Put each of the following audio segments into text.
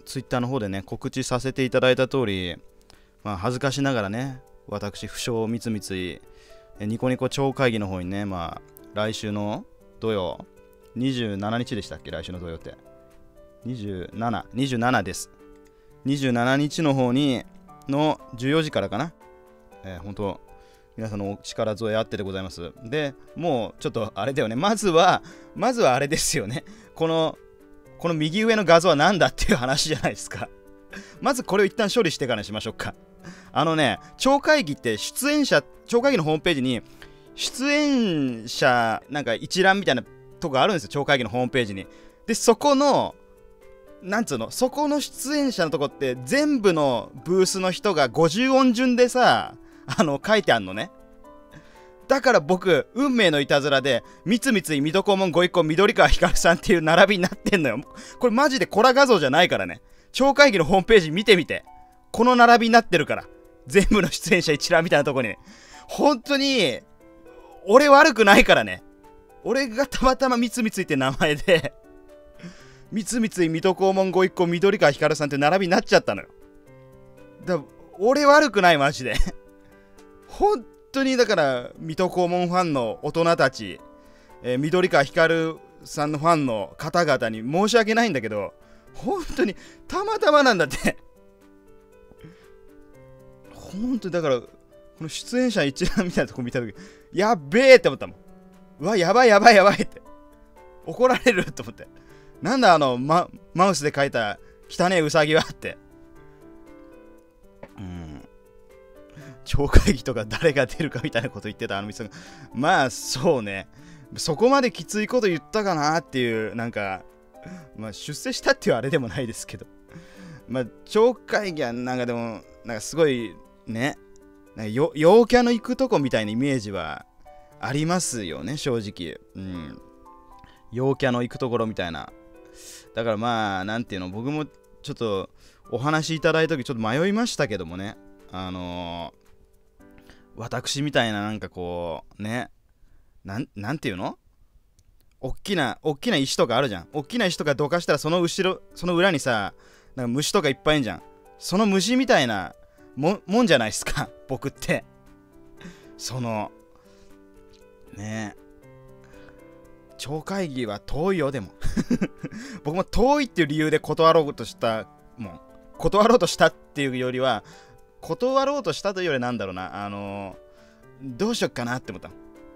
ツイッターの方でね告知させていただいた通り、恥ずかしながらね、私不詳三井ニコニコ超会議の方にね、来週の土曜27日でしたっけ、来週の土曜って27です。27日の方にの14時からかな。本当皆さんのお力添えあってでございます。で、もうちょっとあれだよね、まずはあれですよね、この右上の画像は何だっていう話じゃないですか。まずこれを一旦処理してからにしましょうか。超会議って超会議のホームページに出演者なんか一覧みたいなとこがあるんですよ、超会議のホームページに。で、そこのそこの出演者のとこって全部のブースの人が50音順でさ、書いてあんのね。だから僕、運命のいたずらで三井水戸黄門ご一行緑川光さんっていう並びになってんのよ。これマジでコラ画像じゃないからね。超会議のホームページ見てみて、この並びになってるから、全部の出演者一覧みたいなとこに、本当に俺悪くないからね。俺がたまたま三井って名前で三井水戸黄門ご一行緑川光さんって並びになっちゃったのよ。俺悪くない、マジで本当に。だから水戸黄門ファンの大人たち、緑川光さんのファンの方々に申し訳ないんだけど、本当にたまたまなんだって本当に。だからこの出演者一覧みたいなとこ見た時、やっべえって思ったもん。うわ、やばいって怒られると思って、なんだマウスで描いた汚ねえウサギはって。超会議とか誰が出るかみたいなこと言ってた店が、そうね、そこまできついこと言ったかなっていう、なんか出世したっていうあれでもないですけど、超会議はなんかでもなんかすごいね、陽キャの行くとこみたいなイメージはありますよね、正直。陽キャの行くところみたいな。だからなんていうの、僕もちょっとお話いただいた時ちょっと迷いましたけどもね、私みたいななんかこうね、なんていうの、おっきな石とかあるじゃん。おっきな石とかどかしたらその裏にさ、なんか虫とかいっぱいいんじゃん。その虫みたいなもんじゃないですか僕って。ねえ、超会議は遠いよ。でも僕も遠いっていう理由で断ろうとしたっていうよりは、断ろうとしたというよりなんだろうな、どうしよっかなって思った。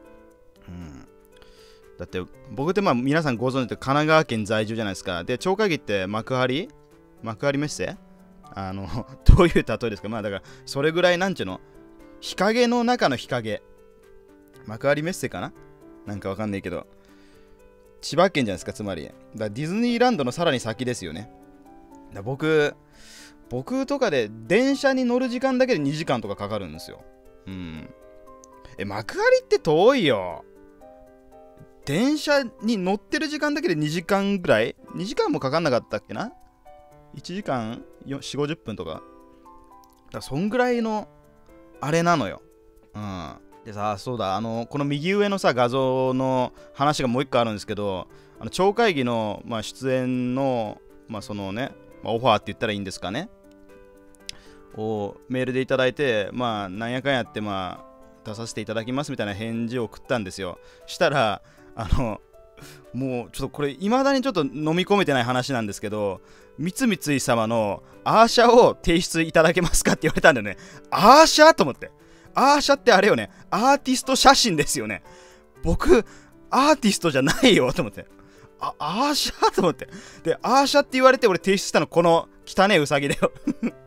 だって僕って皆さんご存知で神奈川県在住じゃないですか。で、超会議って幕張メッセどういう例えですか。だからそれぐらいなんちゅうの、日陰の中の日陰、幕張メッセかな、なんかわかんないけど千葉県じゃないですか。つまりディズニーランドのさらに先ですよね。僕とかで電車に乗る時間だけで2時間とかかかるんですよ。幕張って遠いよ。電車に乗ってる時間だけで2時間ぐらい、2時間もかかんなかったっけな、1時間4、50分とか。だからそんぐらいのあれなのよ。でさ、そうだ、この右上のさ画像の話がもう一個あるんですけど、超会議の、出演の、そのね、オファーって言ったらいいんですかね、をメールでいただいて、なんやかんやって出させていただきますみたいな返事を送ったんですよ。したらもうちょっとこれ未だにちょっと飲み込めてない話なんですけど、三井様のアーシャを提出いただけますかって言われたんだよね。アーシャと思って、アーシャってあれよね、アーティスト写真ですよね。僕アーティストじゃないよと思って、アーシャと思って、でアーシャって言われて俺提出したのこの汚ねえウサギだよ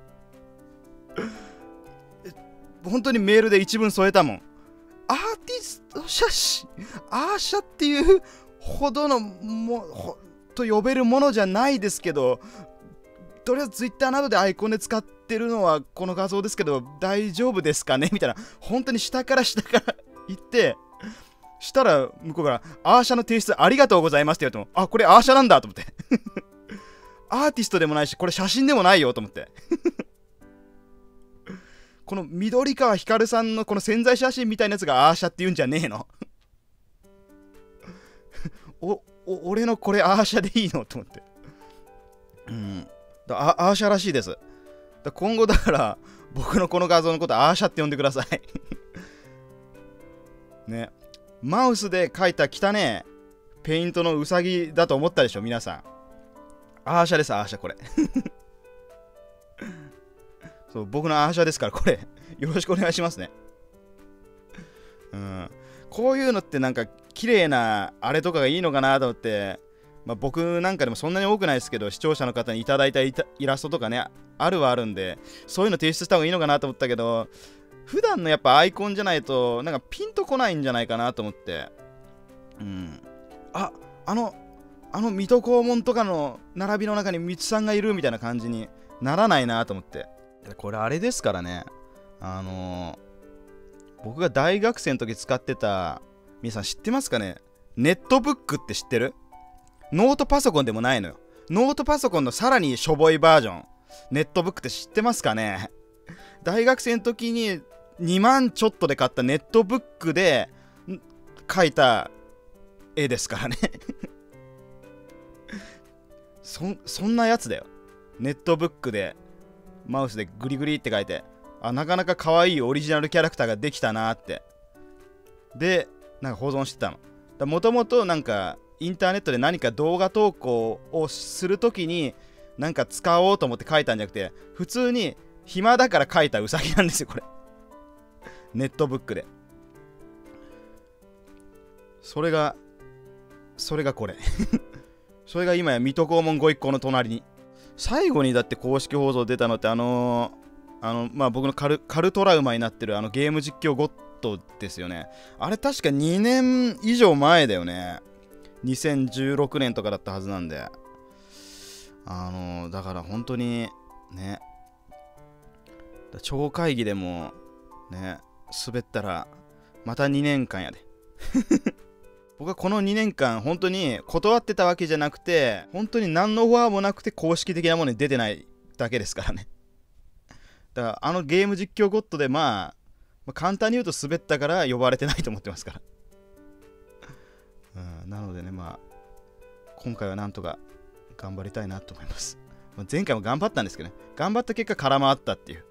本当にメールで一文添えたもん。アーティスト写真、アーシャっていうほどのと呼べるものじゃないですけど、とりあえずツイッターなどでアイコンで使ってるのはこの画像ですけど大丈夫ですかねみたいな、本当に下から言って、したら向こうからアーシャの提出ありがとうございますって言われても、これアーシャなんだと思ってアーティストでもないしこれ写真でもないよと思ってこの緑川光さんのこの宣材写真みたいなやつがアーシャって言うんじゃねえの俺のこれアーシャでいいのと思って。 アーシャらしいです。今後だから僕のこの画像のことアーシャって呼んでくださいね。マウスで描いた汚ねペイントのウサギだと思ったでしょ皆さん。アーシャです、アーシャこれそう僕のアーシャですから、これよろしくお願いしますね。こういうのってなんか綺麗なあれとかがいいのかなと思って、僕なんかでもそんなに多くないですけど、視聴者の方にいただいたイラストとかね、あるはあるんで、そういうの提出した方がいいのかなと思ったけど、普段のやっぱアイコンじゃないとなんかピンとこないんじゃないかなと思って、あの水戸黄門とかの並びの中にみつさんがいるみたいな感じにならないなと思って。これあれですからね、僕が大学生の時使ってた、皆さん知ってますかね、ネットブックって知ってる？ノートパソコンでもないのよ。ノートパソコンのさらにしょぼいバージョン、ネットブックって知ってますかね。大学生の時に2万ちょっとで買ったネットブックで描いた絵ですからねそんなやつだよ。ネットブックでマウスでグリグリって書いて、なかなか可愛いオリジナルキャラクターができたなって。でなんか保存してたの。もともとなんかインターネットで何か動画投稿をするときになんか使おうと思って書いたんじゃなくて、普通に暇だから書いたウサギなんですよこれネットブックで。それがこれそれが今や水戸黄門ご一行の隣に。最後にだって公式放送出たのって僕のカルトラウマになってるゲーム実況ゴッドですよね。あれ確か2年以上前だよね。2016年とかだったはずなんで、だから本当にね、超会議でもね滑ったらまた2年間やで僕はこの2年間本当に断ってたわけじゃなくて、本当に何のフォアもなくて公式的なものに出てないだけですからね。だからゲーム実況ゴッドで簡単に言うと滑ったから呼ばれてないと思ってますからなのでね、今回はなんとか頑張りたいなと思います。前回も頑張ったんですけどね、頑張った結果空回ったっていう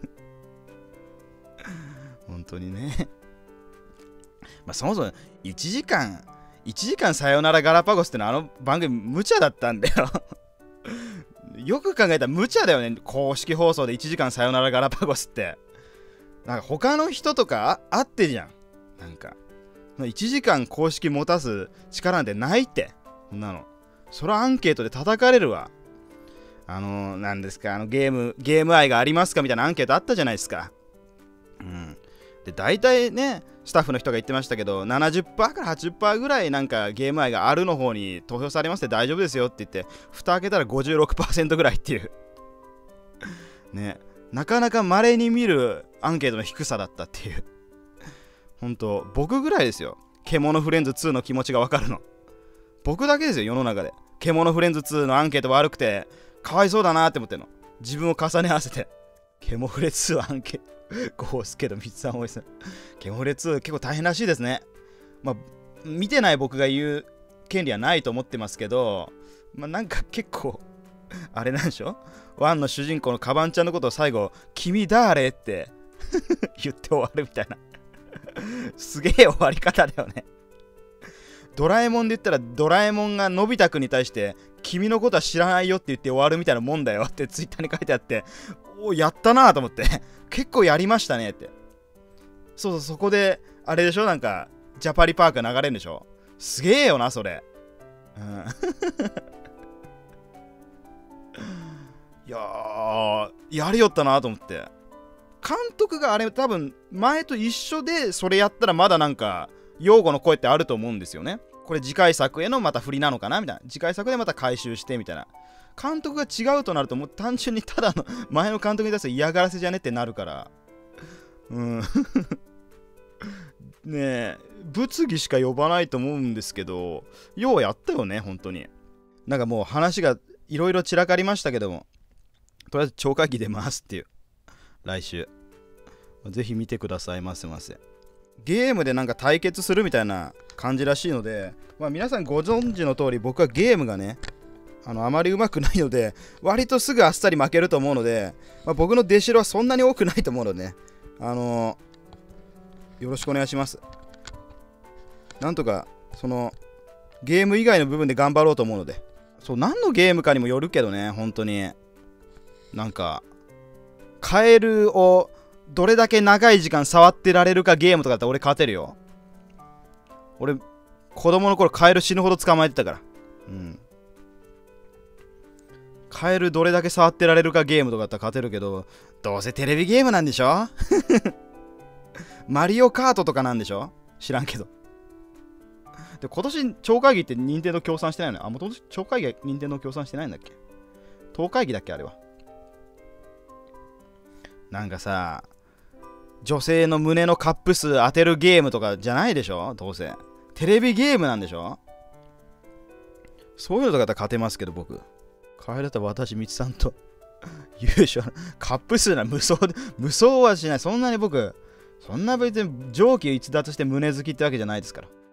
本当にねそもそも1時間さよならガラパゴスっての番組無茶だったんだよよく考えたら無茶だよね。公式放送で1時間さよならガラパゴスって、なんか他の人とかあってじゃん。なんか1時間公式持たす力なんてないって。そんなのそれはアンケートで叩かれるわ。何ですか、ゲーム愛がありますかみたいなアンケートあったじゃないですか。で大体ね、スタッフの人が言ってましたけど、70% から 80% ぐらいなんかゲーム愛があるの方に投票されますって大丈夫ですよって言って、蓋開けたら 56% ぐらいっていうね、なかなか稀に見るアンケートの低さだったっていう。本当僕ぐらいですよ、獣フレンズ2の気持ちが分かるの。僕だけですよ世の中で獣フレンズ2のアンケート悪くてかわいそうだなって思ってるの。自分を重ね合わせて獣フレ2アンケートゴースケとミツさん多いですね。獣フレ2結構大変らしいですね。見てない僕が言う権利はないと思ってますけど、なんか結構あれなんでしょ、ワンの主人公のカバンちゃんのことを最後君誰って言って終わるみたいなすげえ終わり方だよね。ドラえもんで言ったらドラえもんがのび太くんに対して君のことは知らないよって言って終わるみたいなもんだよってツイッターに書いてあって、やったなと思って結構やりましたねって。そこであれでしょ、なんかジャパリパークが流れるんでしょ。すげえよなそれ。いやーやりよったなと思って。監督があれ多分前と一緒でそれやったらまだなんか擁護の声ってあると思うんですよね。これ次回作へのまた振りなのかなみたいな、次回作でまた回収してみたいな。監督が違うとなるともう単純にただの前の監督に対して嫌がらせじゃねってなるからねえ、物議しか呼ばないと思うんですけど、ようやったよね本当に。なんかもう話がいろいろ散らかりましたけども、とりあえず超会議出ますっていう。来週ぜひ見てくださいませ。ゲームでなんか対決するみたいな感じらしいので、皆さんご存知の通り僕はゲームがねあまり上手くないので、割とすぐあっさり負けると思うので、僕の出代はそんなに多くないと思うのでね、よろしくお願いします。なんとか、ゲーム以外の部分で頑張ろうと思うので。そう、何のゲームかにもよるけどね、本当に。なんか、カエルをどれだけ長い時間触ってられるかゲームとかだったら俺勝てるよ。俺、子供の頃カエル死ぬほど捕まえてたから。うん。カエルどれだけ触ってられるかゲームとかだったら勝てるけど、どうせテレビゲームなんでしょマリオカートとかなんでしょ知らんけど。で、今年超会議って任天堂協賛してないのよ。もともと超会議は任天堂協賛してないんだっけ？東会議だっけあれは。なんかさ、女性の胸のカップ数当てるゲームとかじゃないでしょどうせ。テレビゲームなんでしょそういうのとかだったら勝てますけど、僕。カエルだったら私、みつさんと優勝。カップ数な無双はしない。そんなに僕、そんな別に上気逸脱して胸好きってわけじゃないですから。